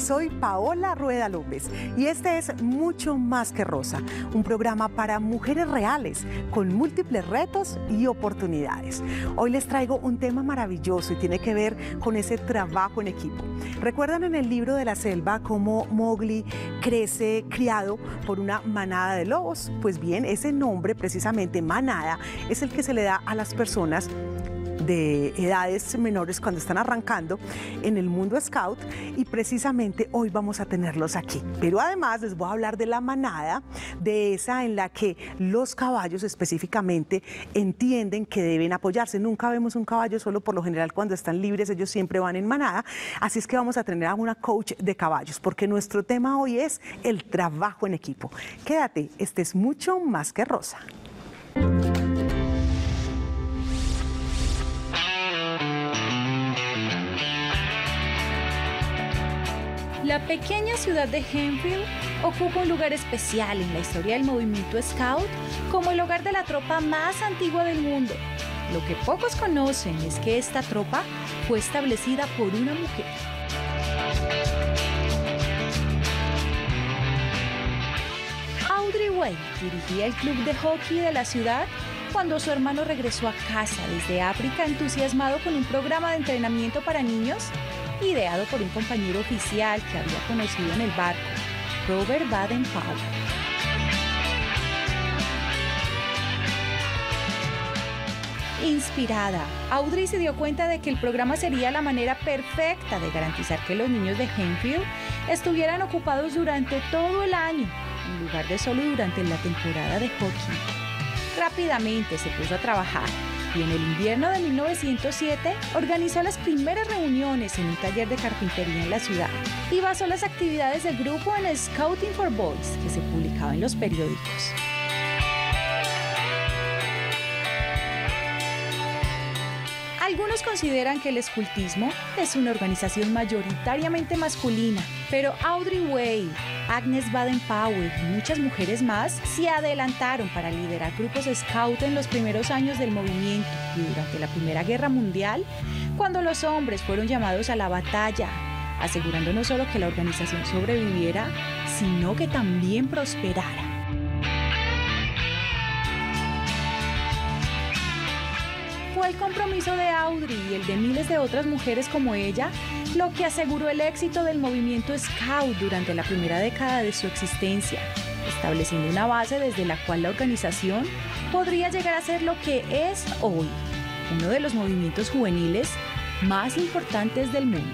soy Paola Rueda López y este es Mucho Más que Rosa, un programa para mujeres reales con múltiples retos y oportunidades. Hoy les traigo un tema maravilloso y tiene que ver con ese trabajo en equipo. ¿Recuerdan en el libro de la selva cómo Mowgli crece criado por una manada de lobos? Pues bien, ese nombre, precisamente manada, es el que se le da a las personas de edades menores cuando están arrancando en el mundo scout, y precisamente hoy vamos a tenerlos aquí. Pero además les voy a hablar de la manada, de esa en la que los caballos específicamente entienden que deben apoyarse. Nunca vemos un caballo solo, por lo general cuando están libres ellos siempre van en manada, así es que vamos a tener a una coach de caballos porque nuestro tema hoy es el trabajo en equipo. Quédate, este es Mucho Más que Rosa. La pequeña ciudad de Hemphill ocupa un lugar especial en la historia del movimiento Scout como el hogar de la tropa más antigua del mundo. Lo que pocos conocen es que esta tropa fue establecida por una mujer. Audrey Wade dirigía el club de hockey de la ciudad cuando su hermano regresó a casa desde África entusiasmado con un programa de entrenamiento para niños ideado por un compañero oficial que había conocido en el barco, Robert Baden-Powell. Inspirada, Audrey se dio cuenta de que el programa sería la manera perfecta de garantizar que los niños de Hemphill estuvieran ocupados durante todo el año, en lugar de solo durante la temporada de hockey. Rápidamente se puso a trabajar y en el invierno de 1907 organizó las primeras reuniones en un taller de carpintería en la ciudad y basó las actividades del grupo en Scouting for Boys, que se publicaba en los periódicos. Algunos consideran que el escultismo es una organización mayoritariamente masculina, pero Audrey Wade, Agnes Baden-Powell y muchas mujeres más se adelantaron para liderar grupos scout en los primeros años del movimiento y durante la Primera Guerra Mundial, cuando los hombres fueron llamados a la batalla, asegurando no solo que la organización sobreviviera, sino que también prosperara. Fue el compromiso de Audrey y el de miles de otras mujeres como ella lo que aseguró el éxito del movimiento Scout durante la primera década de su existencia, estableciendo una base desde la cual la organización podría llegar a ser lo que es hoy, uno de los movimientos juveniles más importantes del mundo.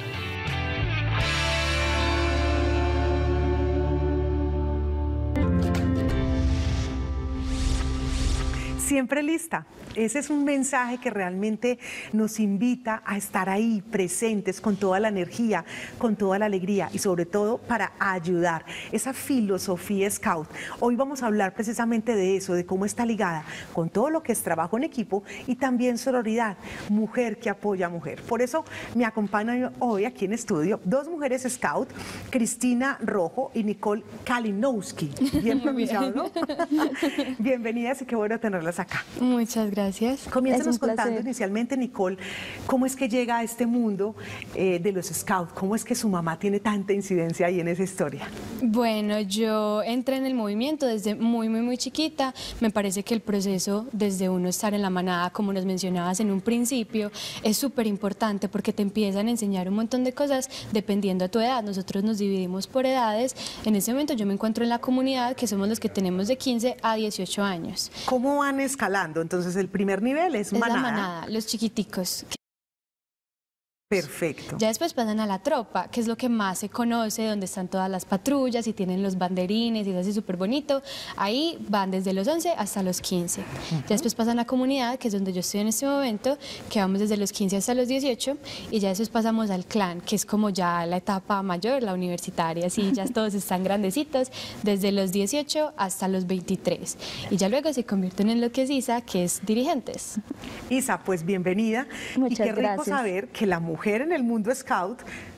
Siempre lista. Ese es un mensaje que realmente nos invita a estar ahí presentes con toda la energía, con toda la alegría y sobre todo para ayudar. Esa filosofía Scout. Hoy vamos a hablar precisamente de eso, de cómo está ligada con todo lo que es trabajo en equipo y también sororidad, mujer que apoya a mujer. Por eso me acompañan hoy aquí en estudio dos mujeres Scout, Cristina Rojo y Nicole Kalinowski. Bien pronunciado, ¿no? Bienvenidas y qué bueno tenerlas acá. Muchas gracias. Comiénzanos contando inicialmente, Nicole, cómo es que llega a este mundo de los Scouts, cómo es que su mamá tiene tanta incidencia ahí en esa historia. Bueno, yo entré en el movimiento desde muy chiquita. Me parece que el proceso desde uno estar en la manada, como nos mencionabas en un principio, es súper importante porque te empiezan a enseñar un montón de cosas dependiendo de tu edad. Nosotros nos dividimos por edades. En este momento yo me encuentro en la comunidad que somos los que tenemos de 15 a 18 años. ¿Cómo van escalando? Entonces el primer nivel es manada. La manada, los chiquiticos. Perfecto. Ya después pasan a la tropa, que es lo que más se conoce, donde están todas las patrullas y tienen los banderines y es así súper bonito. Ahí van desde los 11 hasta los 15. Ya después pasan a la comunidad, que es donde yo estoy en este momento, que vamos desde los 15 hasta los 18. Y ya después pasamos al clan, que es como ya la etapa mayor, la universitaria. Así ya todos están grandecitos, desde los 18 hasta los 23. Y ya luego se convierten en lo que es Isa, que es dirigentes. Isa, pues bienvenida. Muchas y qué rico gracias. saber que la mujer en el mundo Scout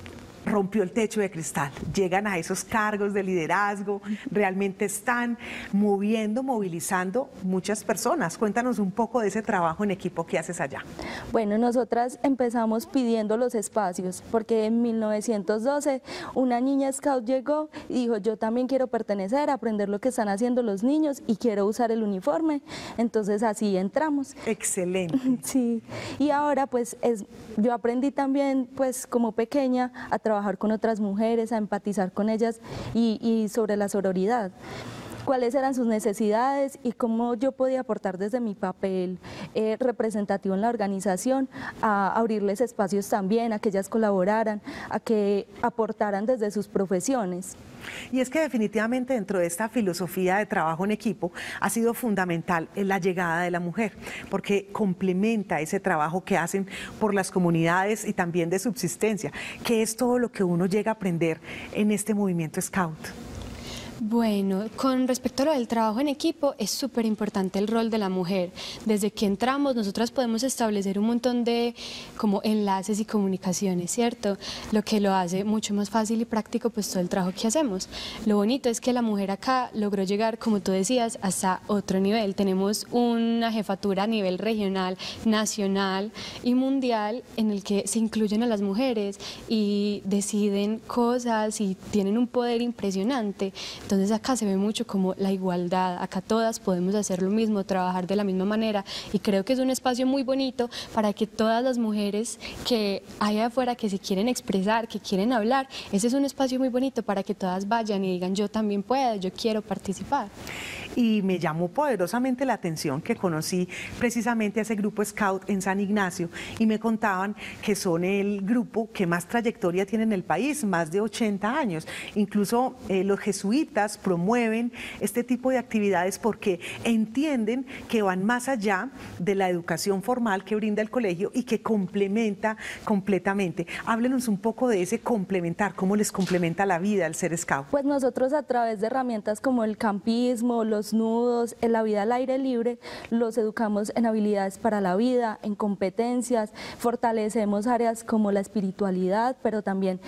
rompió el techo de cristal, llegan a esos cargos de liderazgo, realmente están moviendo, movilizando muchas personas. Cuéntanos un poco de ese trabajo en equipo que haces allá. Bueno, nosotras empezamos pidiendo los espacios, porque en 1912 una niña scout llegó y dijo, yo también quiero pertenecer, aprender lo que están haciendo los niños y quiero usar el uniforme. Entonces así entramos. Excelente. Sí, y ahora pues yo aprendí también pues como pequeña a trabajar con otras mujeres, a empatizar con ellas y sobre la sororidad, cuáles eran sus necesidades y cómo yo podía aportar desde mi papel representativo en la organización a abrirles espacios también, a que ellas colaboraran, a que aportaran desde sus profesiones. Y es que definitivamente dentro de esta filosofía de trabajo en equipo ha sido fundamental la llegada de la mujer, porque complementa ese trabajo que hacen por las comunidades y también de subsistencia, que es todo lo que uno llega a aprender en este movimiento Scout. Bueno, con respecto a lo del trabajo en equipo, es súper importante el rol de la mujer. Desde que entramos, nosotras podemos establecer un montón de como enlaces y comunicaciones, ¿cierto? Lo que lo hace mucho más fácil y práctico pues todo el trabajo que hacemos. Lo bonito es que la mujer acá logró llegar, como tú decías, hasta otro nivel. Tenemos una jefatura a nivel regional, nacional y mundial en el que se incluyen a las mujeres y deciden cosas y tienen un poder impresionante. Entonces acá se ve mucho como la igualdad, acá todas podemos hacer lo mismo, trabajar de la misma manera y creo que es un espacio muy bonito para que todas las mujeres que hay afuera que se quieren expresar, que quieren hablar, ese es un espacio muy bonito para que todas vayan y digan yo también puedo, yo quiero participar. Y me llamó poderosamente la atención que conocí precisamente a ese grupo Scout en San Ignacio y me contaban que son el grupo que más trayectoria tiene en el país, más de 80 años. Incluso los jesuitas promueven este tipo de actividades porque entienden que van más allá de la educación formal que brinda el colegio y que complementa completamente. Háblenos un poco de ese complementar, cómo les complementa la vida el ser Scout. Pues nosotros a través de herramientas como el campismo, los nudos, en la vida al aire libre, los educamos en habilidades para la vida, en competencias, fortalecemos áreas como la espiritualidad, pero también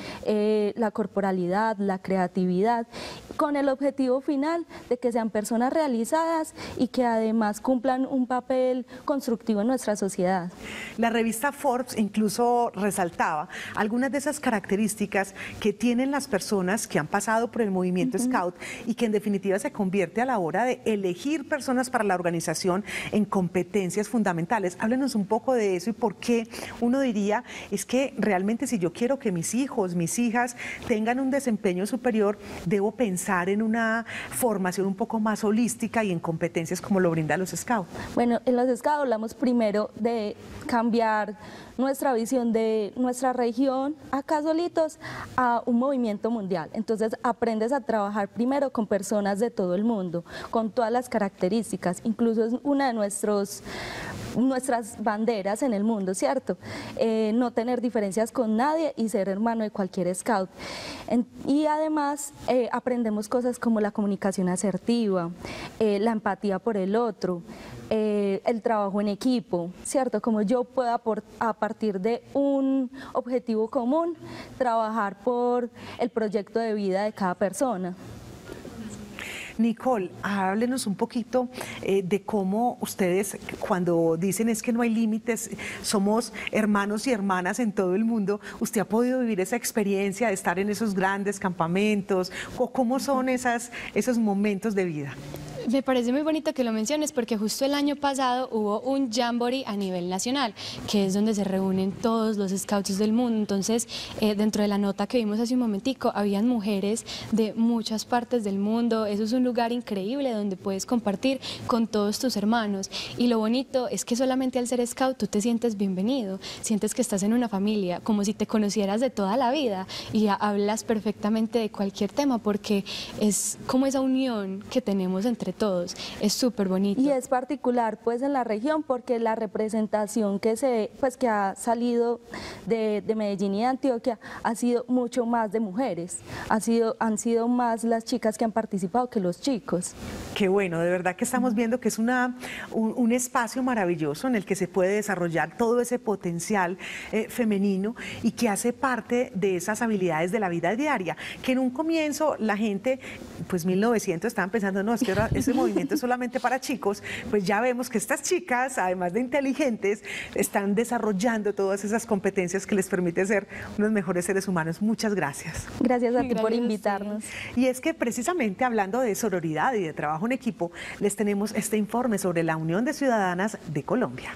la corporalidad, la creatividad, con el objetivo final de que sean personas realizadas y que además cumplan un papel constructivo en nuestra sociedad. La revista Forbes incluso resaltaba algunas de esas características que tienen las personas que han pasado por el movimiento Scout y que en definitiva se convierte a la hora de elegir personas para la organización en competencias fundamentales. Háblenos un poco de eso y por qué uno diría, es que realmente si yo quiero que mis hijos, mis hijas tengan un desempeño superior, debo pensar en una formación un poco más holística y en competencias como lo brinda los Scouts. Bueno, en los Scouts hablamos primero de cambiar nuestra visión de nuestra región, acá solitos, a un movimiento mundial. Entonces aprendes a trabajar primero con personas de todo el mundo, con todas las características, incluso es una de nuestras banderas en el mundo, ¿cierto? No tener diferencias con nadie y ser hermano de cualquier Scout. Y además aprendemos cosas como la comunicación asertiva, la empatía por el otro, el trabajo en equipo, ¿cierto? Como yo puedo a partir de un objetivo común trabajar por el proyecto de vida de cada persona. Nicole, háblenos un poquito de cómo ustedes cuando dicen es que no hay límites, somos hermanos y hermanas en todo el mundo, ¿usted ha podido vivir esa experiencia de estar en esos grandes campamentos? ¿Cómo son esos momentos de vida? Me parece muy bonito que lo menciones porque justo el año pasado hubo un jamboree a nivel nacional, que es donde se reúnen todos los scouts del mundo. Entonces, dentro de la nota que vimos hace un momentico, habían mujeres de muchas partes del mundo. Eso es un lugar increíble donde puedes compartir con todos tus hermanos. Y lo bonito es que solamente al ser scout tú te sientes bienvenido, sientes que estás en una familia, como si te conocieras de toda la vida y hablas perfectamente de cualquier tema porque es como esa unión que tenemos entre todos, es súper bonito. Y es particular pues en la región porque la representación que ha salido de Medellín y de Antioquia ha sido mucho más de mujeres, han sido más las chicas que han participado que los chicos. Qué bueno, de verdad que estamos viendo que es un espacio maravilloso en el que se puede desarrollar todo ese potencial femenino y que hace parte de esas habilidades de la vida diaria, que en un comienzo la gente, pues 1900 estaban pensando, no, es que ese movimiento es solamente para chicos, pues ya vemos que estas chicas, además de inteligentes, están desarrollando todas esas competencias que les permite ser unos mejores seres humanos. Muchas gracias. Gracias a ti por invitarnos. Y es que precisamente hablando de sororidad y de trabajo en equipo, les tenemos este informe sobre la Unión de Ciudadanas de Colombia.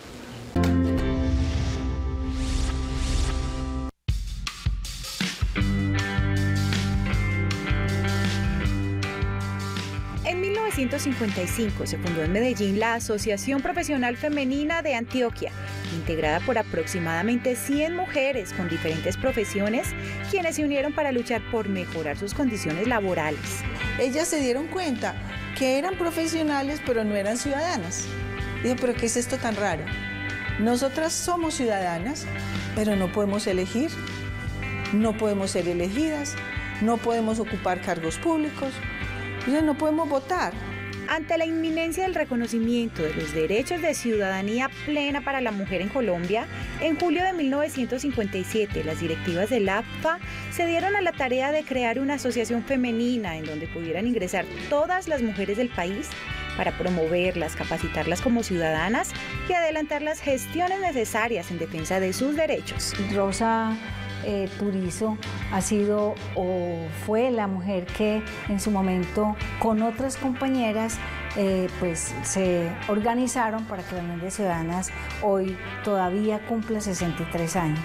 En 1955 se fundó en Medellín la Asociación Profesional Femenina de Antioquia, integrada por aproximadamente 100 mujeres con diferentes profesiones, quienes se unieron para luchar por mejorar sus condiciones laborales. Ellas se dieron cuenta que eran profesionales pero no eran ciudadanas. Dije, pero ¿qué es esto tan raro? Nosotras somos ciudadanas, pero no podemos elegir, no podemos ser elegidas, no podemos ocupar cargos públicos, no podemos votar. Ante la inminencia del reconocimiento de los derechos de ciudadanía plena para la mujer en Colombia, en julio de 1957 las directivas de la AFA se dieron a la tarea de crear una asociación femenina en donde pudieran ingresar todas las mujeres del país para promoverlas, capacitarlas como ciudadanas y adelantar las gestiones necesarias en defensa de sus derechos. Rosa Turizo ha sido o fue la mujer que en su momento con otras compañeras pues se organizaron para que la Unión de Ciudadanas hoy todavía cumpla 63 años.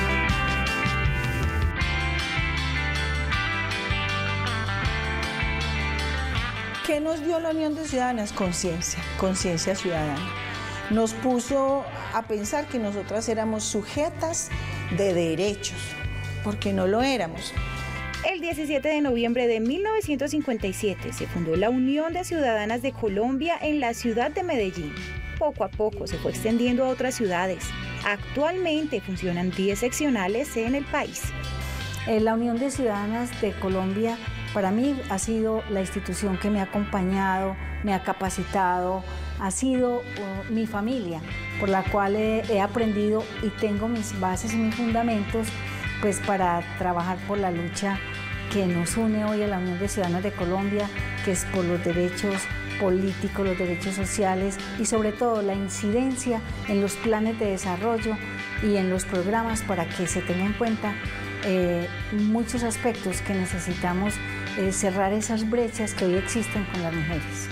¿Qué nos dio la Unión de Ciudadanas? Conciencia ciudadana. Nos puso a pensar que nosotras éramos sujetas de derechos, porque no lo éramos. El 17 de noviembre de 1957 se fundó la Unión de Ciudadanas de Colombia en la ciudad de Medellín. Poco a poco se fue extendiendo a otras ciudades. Actualmente funcionan 10 seccionales en el país. La Unión de Ciudadanas de Colombia para mí ha sido la institución que me ha acompañado, me ha capacitado, ha sido mi familia, por la cual he aprendido y tengo mis bases y mis fundamentos pues, para trabajar por la lucha que nos une hoy a la Unión de Ciudadanas de Colombia, que es por los derechos políticos, los derechos sociales y sobre todo la incidencia en los planes de desarrollo y en los programas para que se tengan en cuenta muchos aspectos que necesitamos cerrar esas brechas que hoy existen con las mujeres.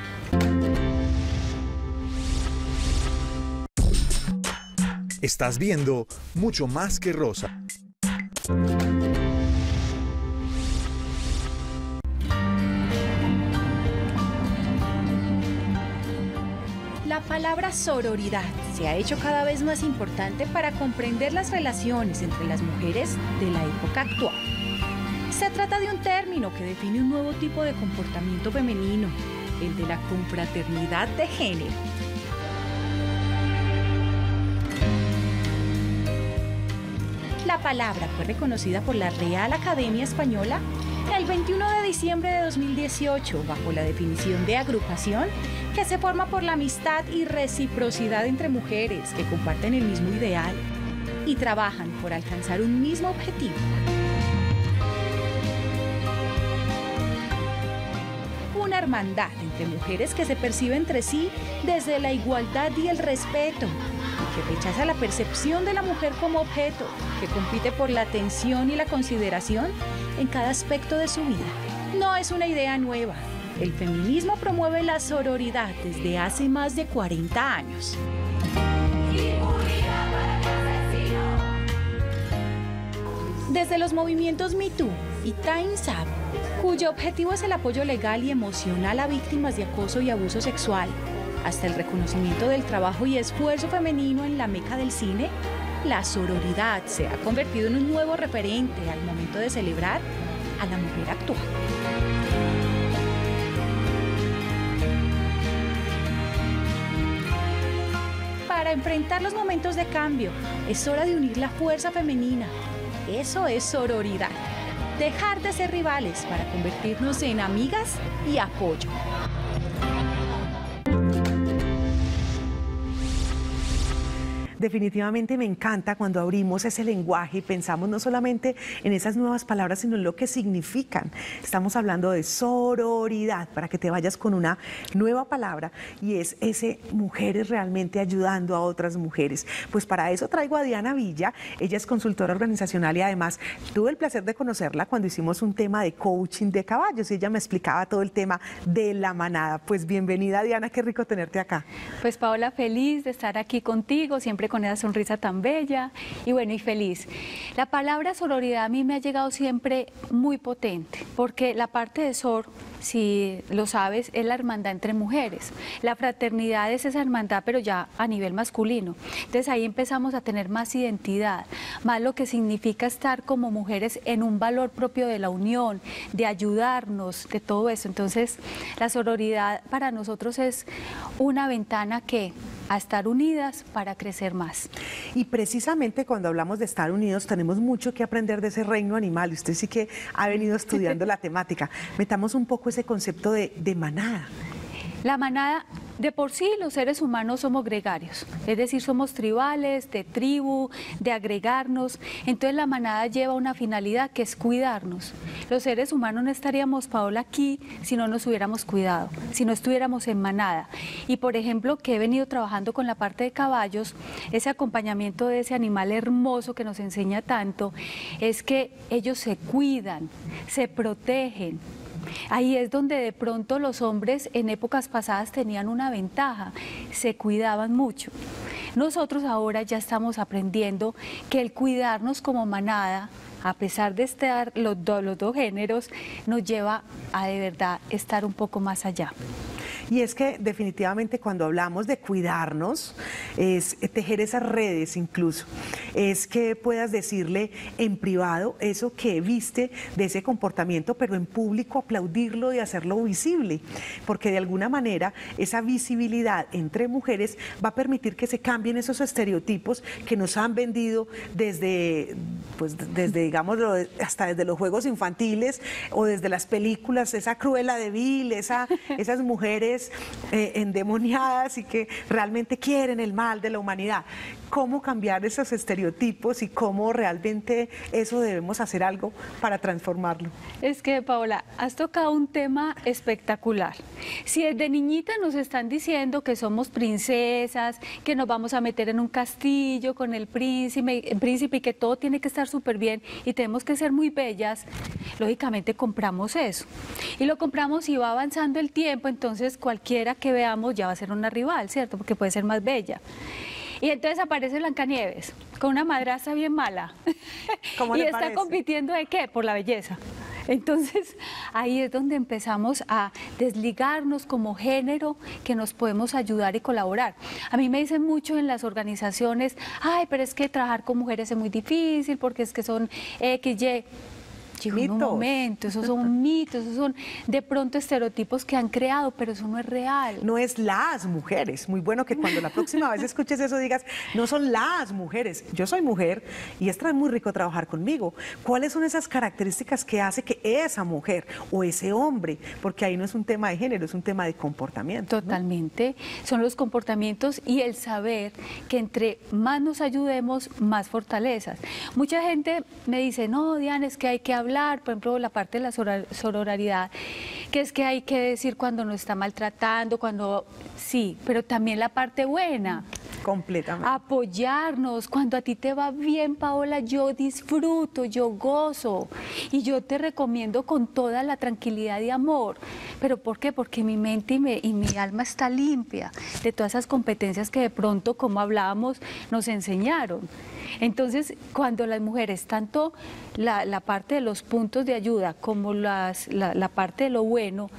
Estás viendo Mucho Más que Rosa. La palabra sororidad se ha hecho cada vez más importante para comprender las relaciones entre las mujeres de la época actual. Se trata de un término que define un nuevo tipo de comportamiento femenino, el de la confraternidad de género. La palabra fue reconocida por la Real Academia Española el 21 de diciembre de 2018 bajo la definición de agrupación que se forma por la amistad y reciprocidad entre mujeres que comparten el mismo ideal y trabajan por alcanzar un mismo objetivo. Una hermandad entre mujeres que se percibe entre sí desde la igualdad y el respeto, y que rechaza la percepción de la mujer como objeto, que compite por la atención y la consideración en cada aspecto de su vida. No es una idea nueva. El feminismo promueve la sororidad desde hace más de 40 años. Desde los movimientos Me Too y Time's Up, cuyo objetivo es el apoyo legal y emocional a víctimas de acoso y abuso sexual, hasta el reconocimiento del trabajo y esfuerzo femenino en la meca del cine, la sororidad se ha convertido en un nuevo referente al momento de celebrar a la mujer actual. Para enfrentar los momentos de cambio, es hora de unir la fuerza femenina. Eso es sororidad. dejar de ser rivales para convertirnos en amigas y apoyo. Definitivamente me encanta cuando abrimos ese lenguaje y pensamos no solamente en esas nuevas palabras, sino en lo que significan. Estamos hablando de sororidad, para que te vayas con una nueva palabra, y es ese mujeres realmente ayudando a otras mujeres. Pues para eso traigo a Diana Villa. Ella es consultora organizacional y además tuve el placer de conocerla cuando hicimos un tema de coaching de caballos y ella me explicaba todo el tema de la manada. Pues bienvenida, Diana, qué rico tenerte acá. Pues Paola, feliz de estar aquí contigo, siempre con esa sonrisa tan bella y bueno, y feliz. La palabra sororidad a mí me ha llegado siempre muy potente, porque la parte de sor, si lo sabes, es la hermandad entre mujeres. La fraternidad es esa hermandad, pero ya a nivel masculino. Entonces ahí empezamos a tener más identidad, más lo que significa estar como mujeres en un valor propio de la unión, de ayudarnos, de todo eso. Entonces la sororidad para nosotros es una ventana a estar unidas para crecer más. Y precisamente cuando hablamos de estar unidos tenemos mucho que aprender de ese reino animal. Usted sí que ha venido estudiando la temática. Metamos un poco ese concepto de manada. La manada, de por sí los seres humanos somos gregarios, es decir, somos tribales, de tribu, de agregarnos. Entonces la manada lleva una finalidad que es cuidarnos. Los seres humanos no estaríamos, Paola, aquí si no nos hubiéramos cuidado, si no estuviéramos en manada. Y por ejemplo, que he venido trabajando con la parte de caballos, ese acompañamiento de ese animal hermoso que nos enseña tanto, es que ellos se cuidan, se protegen. Ahí es donde de pronto los hombres en épocas pasadas tenían una ventaja, se cuidaban mucho. Nosotros ahora ya estamos aprendiendo que el cuidarnos como manada, a pesar de estar los dos géneros, nos lleva a de verdad estar un poco más allá. Y es que definitivamente cuando hablamos de cuidarnos, es tejer esas redes incluso, es que puedas decirle en privado eso que viste de ese comportamiento, pero en público aplaudirlo y hacerlo visible, porque de alguna manera esa visibilidad entre mujeres va a permitir que se cambien esos estereotipos que nos han vendido desde digamos, hasta desde los juegos infantiles o desde las películas, esa Cruella de Vil, esas mujeres endemoniadas y que realmente quieren el mal de la humanidad. ¿Cómo cambiar esos estereotipos y cómo realmente eso debemos hacer algo para transformarlo? Es que, Paola, has tocado un tema espectacular. Si desde niñita nos están diciendo que somos princesas, que nos vamos a meter en un castillo con el príncipe y que todo tiene que estar súper bien y tenemos que ser muy bellas, lógicamente compramos eso. Y lo compramos y va avanzando el tiempo, entonces cualquiera que veamos ya va a ser una rival, ¿cierto? Porque puede ser más bella. Y entonces aparece Blancanieves con una madrastra bien mala. ¿Cómo y le está parece? compitiendo ¿de qué? Por la belleza. Entonces ahí es donde empezamos a desligarnos como género que nos podemos ayudar y colaborar. A mí me dicen mucho en las organizaciones, ay, pero es que trabajar con mujeres es muy difícil porque es que son X, Y. Digo, un momento, esos son mitos, esos son de pronto estereotipos que han creado, pero eso no es real. No es las mujeres. Muy bueno que cuando la próxima vez escuches eso digas, no son las mujeres. Yo soy mujer y es muy rico trabajar conmigo. ¿Cuáles son esas características que hace que esa mujer o ese hombre, porque ahí no es un tema de género, es un tema de comportamiento? Totalmente. ¿No? Son los comportamientos y el saber que entre más nos ayudemos, más fortalezas. Mucha gente me dice, no, Diana, es que hay que hablar, por ejemplo, la parte de la sororidad, que es que hay que decir cuando nos está maltratando, cuando sí, pero también la parte buena. Completamente. Apoyarnos. Cuando a ti te va bien, Paola, yo disfruto, yo gozo y yo te recomiendo con toda la tranquilidad y amor. ¿Pero por qué? Porque mi mente y mi alma está limpia de todas esas competencias que de pronto, como hablábamos, nos enseñaron. Entonces, cuando las mujeres, tanto la parte de los puntos de ayuda como la parte de lo bueno,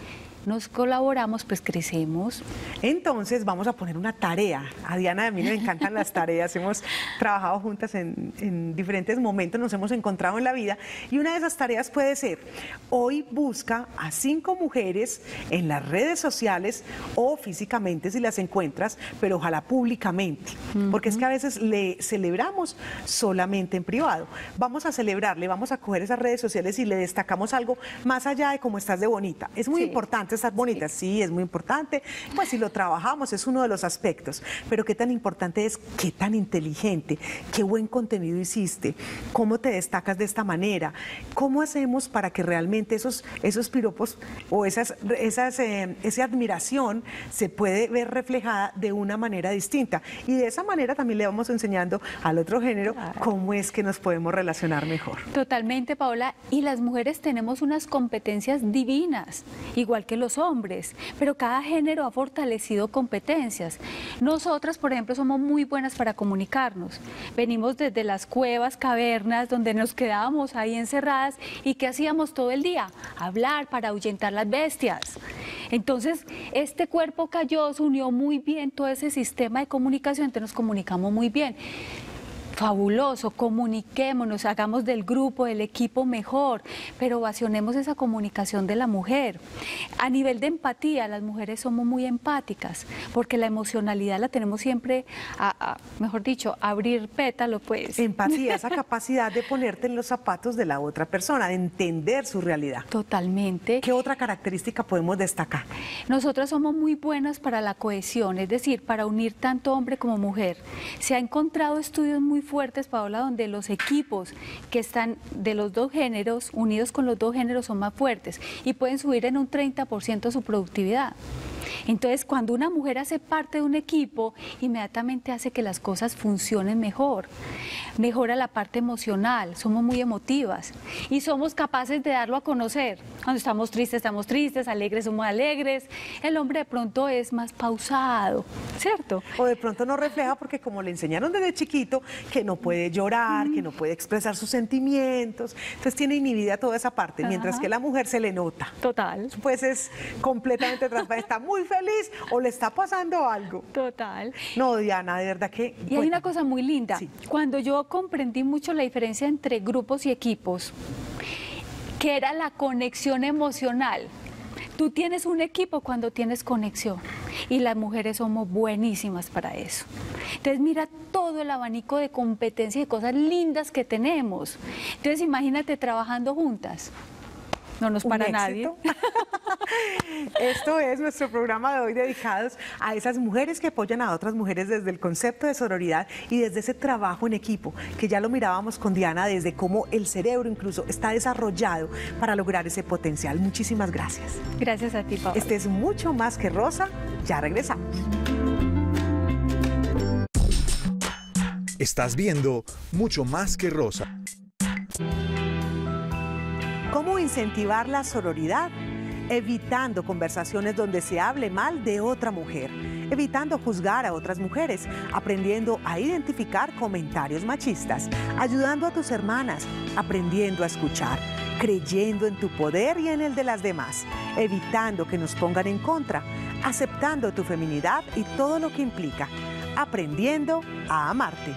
nos colaboramos, pues crecemos. Entonces vamos a poner una tarea. A Diana y a mí me encantan las tareas. Hemos trabajado juntas en diferentes momentos, nos hemos encontrado en la vida. Y una de esas tareas puede ser, hoy busca a 5 mujeres en las redes sociales o físicamente si las encuentras, pero ojalá públicamente. Porque es que a veces le celebramos solamente en privado. Vamos a celebrarle, vamos a coger esas redes sociales y le destacamos algo más allá de cómo estás de bonita. Es muy importante estar bonita, sí, es muy importante. Pues si lo trabajamos es uno de los aspectos. Pero qué tan importante es, qué tan inteligente, qué buen contenido hiciste, cómo te destacas de esta manera, cómo hacemos para que realmente esos piropos o esa admiración se puede ver reflejada de una manera distinta. Y de esa manera también le vamos enseñando al otro género cómo es que nos podemos relacionar mejor. Totalmente, Paola, y las mujeres tenemos unas competencias divinas, igual que los hombres, pero cada género ha fortalecido competencias. Nosotras, por ejemplo, somos muy buenas para comunicarnos. Venimos desde las cuevas, cavernas, donde nos quedábamos ahí encerradas y ¿qué hacíamos todo el día? Hablar para ahuyentar las bestias. Entonces, este cuerpo calloso unió muy bien todo ese sistema de comunicación, entonces nos comunicamos muy bien. Fabuloso, comuniquémonos, hagamos del grupo, del equipo mejor, pero ovacionemos esa comunicación de la mujer. A nivel de empatía, las mujeres somos muy empáticas, porque la emocionalidad la tenemos siempre, mejor dicho, abrir pétalo, pues. Empatía, esa capacidad de ponerte en los zapatos de la otra persona, de entender su realidad. Totalmente. ¿Qué otra característica podemos destacar? Nosotras somos muy buenas para la cohesión, es decir, para unir tanto hombre como mujer. Se ha encontrado estudios muy fuertes, Paola, donde los equipos que están de los dos géneros, unidos con los dos géneros, son más fuertes y pueden subir en un 30% su productividad. Entonces, cuando una mujer hace parte de un equipo, inmediatamente hace que las cosas funcionen mejor. Mejora la parte emocional, somos muy emotivas y somos capaces de darlo a conocer. Cuando estamos tristes, alegres somos alegres. El hombre de pronto es más pausado, ¿cierto? O de pronto no refleja porque como le enseñaron desde chiquito que no puede llorar, que no puede expresar sus sentimientos, entonces tiene inhibida toda esa parte, mientras que la mujer se le nota. Total. Pues es completamente transparente, está muy feliz o le está pasando algo. Total. No, Diana, de verdad que... Y hay una cosa muy linda. Sí. Cuando yo comprendí mucho la diferencia entre grupos y equipos, que era la conexión emocional. Tú tienes un equipo cuando tienes conexión y las mujeres somos buenísimas para eso. Entonces mira todo el abanico de competencias y de cosas lindas que tenemos. Entonces imagínate trabajando juntas. No nos para nadie. Esto es nuestro programa de hoy dedicados a esas mujeres que apoyan a otras mujeres desde el concepto de sororidad y desde ese trabajo en equipo, que ya lo mirábamos con Diana, desde cómo el cerebro incluso está desarrollado para lograr ese potencial. Muchísimas gracias. Gracias a ti, Paola. Este es Mucho Más que Rosa. Ya regresamos. Estás viendo Mucho Más que Rosa. ¿Cómo incentivar la sororidad? Evitando conversaciones donde se hable mal de otra mujer, evitando juzgar a otras mujeres, aprendiendo a identificar comentarios machistas, ayudando a tus hermanas, aprendiendo a escuchar, creyendo en tu poder y en el de las demás, evitando que nos pongan en contra, aceptando tu feminidad y todo lo que implica, aprendiendo a amarte.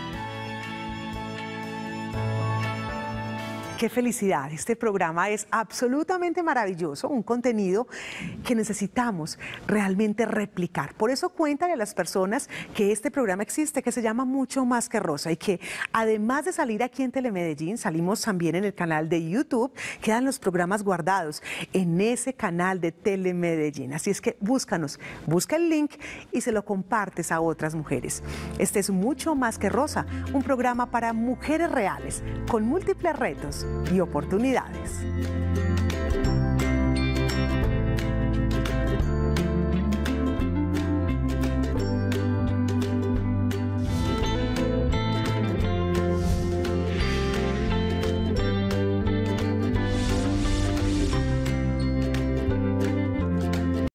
Qué felicidad, este programa es absolutamente maravilloso, un contenido que necesitamos realmente replicar. Por eso cuéntale a las personas que este programa existe, que se llama Mucho Más que Rosa y que además de salir aquí en Telemedellín, salimos también en el canal de YouTube, quedan los programas guardados en ese canal de Telemedellín. Así es que búscanos, busca el link y se lo compartes a otras mujeres. Este es Mucho Más que Rosa, un programa para mujeres reales, con múltiples retos y oportunidades.